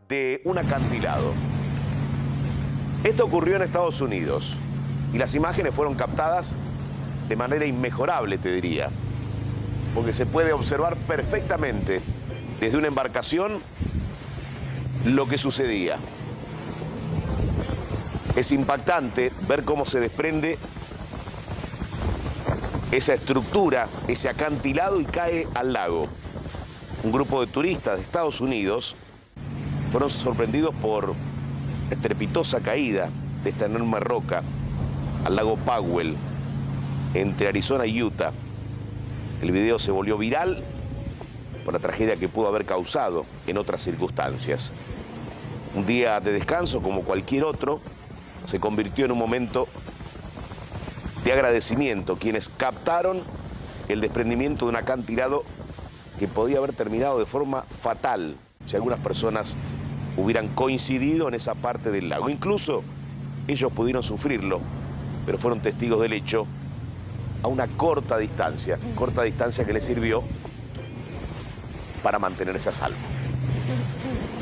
de un acantilado. Esto ocurrió en Estados Unidos y las imágenes fueron captadas de manera inmejorable, te diría, porque se puede observar perfectamente desde una embarcación lo que sucedía. Es impactante ver cómo se desprende esa estructura, ese acantilado y cae al lago. Un grupo de turistas de Estados Unidos fueron sorprendidos por estrepitosa caída de esta enorme roca al lago Powell, entre Arizona y Utah. El video se volvió viral por la tragedia que pudo haber causado en otras circunstancias. Un día de descanso como cualquier otro se convirtió en un momento de agradecimiento. Quienes captaron el desprendimiento de un acantilado que podía haber terminado de forma fatal si algunas personas hubieran coincidido en esa parte del lago. Incluso ellos pudieron sufrirlo, pero fueron testigos del hecho a una corta distancia que les sirvió para mantenerse a salvo.